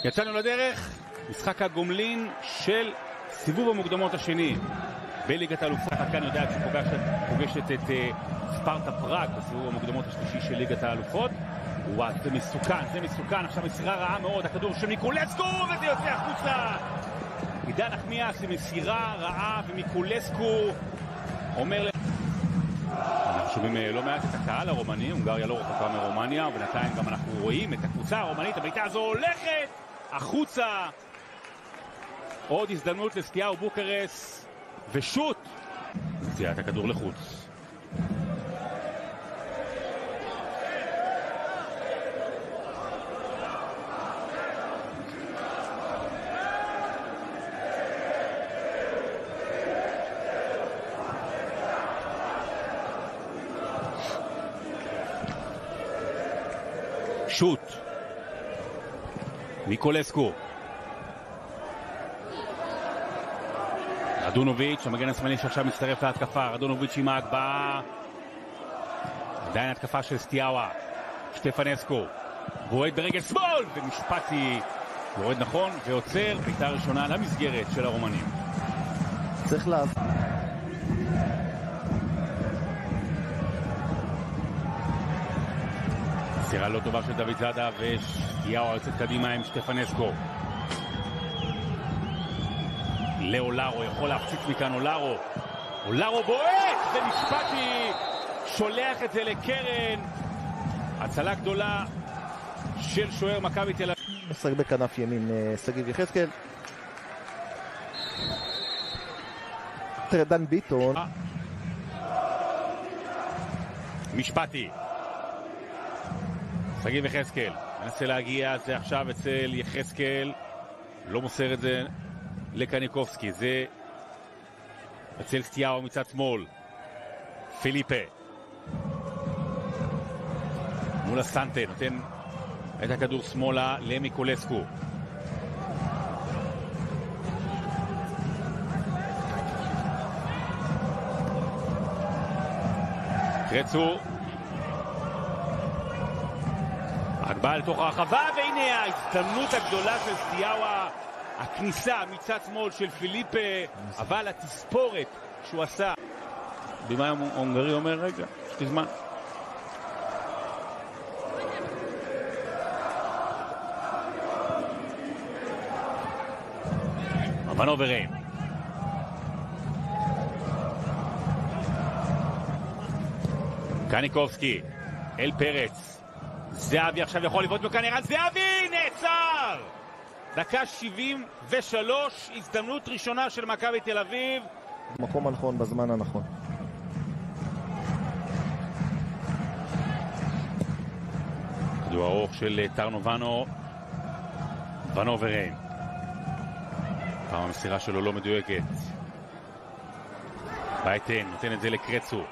יצאנו לדרך, משחק הגומלין של סיבוב המוקדמות השני בליגת האלופות. כאן יודעת שפוגשת את ספרטה פראג בסיבוב המוקדמות השלישי של ליגת האלופות. וואו, זה מסוכן, עכשיו מסירה רעה מאוד, הכדור של מיקולסקו וזה יוצא החוצה. עידן נחמיאס עם מסירה רעה ומיקולסקו אומר אנחנו שומעים לא מעט את הקהל הרומני, הונגריה לא רחוקה מרומניה, ובינתיים גם אנחנו רואים את הקבוצה הרומנית, הבעיטה הזו הולכת החוצה. עוד הזדמנות לסטיהו בוקרשט ושוט. מציאת הכדור לחוץ. שוט. מיקולסקו. רדונוביץ', המגן השמאלי שעכשיו מצטרף להתקפה. רדונוביץ' עם ההגבהה. עדיין התקפה של סטיאווה. שטפנסקו. בועט ברגל שמאל. ומשפטי יורד נכון ועוצר. בעיטה ראשונה למסגרת של הרומנים. צריך לעשות. מסירה לא טובה של דוד זאדה וסטיאווה יוצאת קדימה עם שטפנסקו. לאולארו יכול להפציץ מכאן. אולארו בועט ומשפטי שולח את זה לקרן. הצלה גדולה של שוער מכבי תל אביב. משחק בכנף ימין שגיב יחזקאל. דן ביטון. משפטי. שגיב יחזקאל מנסה להגיע, זה עכשיו אצל יחזקאל, לא מוסר את זה לקניקובסקי, זה אצל סטיאווה מצד שמאל. פיליפה מול הסנטה, נותן את הכדור שמאלה למיקולסקו. קרצו הגבהה לתוך הרחבה, והנה ההזדמנות הגדולה של סטיאווה. הכניסה מצד שמאל של פיליפה, אבל התספורת שהוא עשה. בימאי ההונגרי אומר, רגע, יש לי זמן. ונוברים. קניקובסקי, אל פרץ. זהבי עכשיו יכול לבעוט מכאן, ערן זהבי נעצר! דקה 73, הזדמנות ראשונה של מכבי תל אביב. מקום הנכון בזמן הנכון. כדור ארוך של טרנו ונוברים. פעם המסירה שלו לא מדויקת. בייטן נותן את זה לקרצו.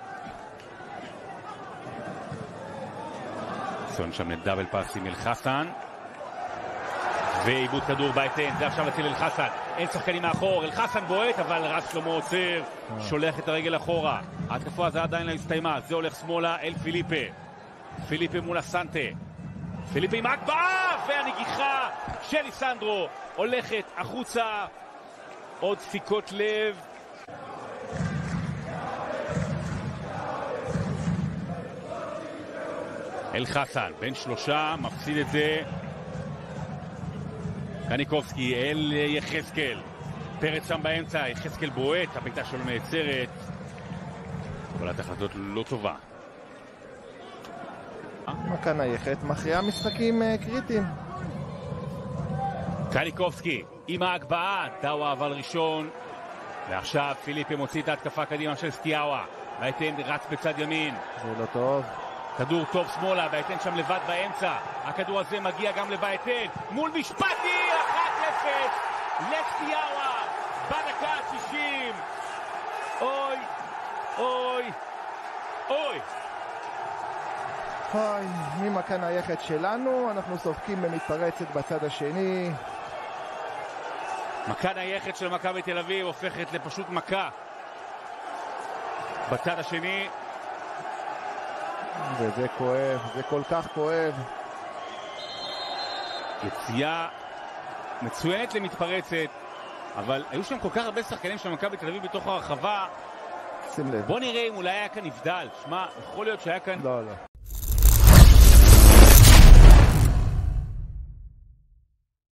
סון שם לדאבל פאס עם אלחסן. ועיבוד כדור בייטן, זה עכשיו אצל אלחסן. אין שחקנים מאחור, אלחסן בועט, אבל רז שלמה עוצר, שולח את הרגל אחורה. ההתקפה הזו עדיין לא הסתיימה, זה הולך שמאלה אל פיליפה. פיליפה מול הסנטה. פיליפה עם ההגבהה, והנגיחה של ליסנדרו הולכת החוצה. עוד דפיקות לב. אלחסן, בין שלושה, מפסיד את זה. קניקובסקי אל יחזקאל. פרץ שם באמצע, יחזקאל בועט, הבעיטה שלו נעצרת. קבלת החלטות לא טובה. מכאן נייחת מכריעה משחקים קריטיים. קניקובסקי עם ההגבהה, דאווה אבל ראשון. ועכשיו פיליפה מוציא את ההתקפה קדימה של סטיאווה. בייטן רץ בצד ימין. זה לא טוב. כדור טוב שמאלה, בייטן שם לבד באמצע. הכדור הזה מגיע גם לבייטן. מול משפטי, 1-0 לסטיאווה בדקה ה-90. אוי, אוי, אוי. אוי, ממכאן נייחת שלנו, אנחנו סופקים במתפרצת בצד השני. מכאן נייחת של מכבי תל אביב הופכת לפשוט מכה בצד השני. וזה כואב, זה כל כך כואב. יציאה מצוינת למתפרצת, אבל היו שם כל כך הרבה שחקנים של מכבי תל אביב בתוך הרחבה. שים לב. בוא נראה אם אולי היה כאן נבדל. שמע, יכול להיות שהיה כאן... לא, לא.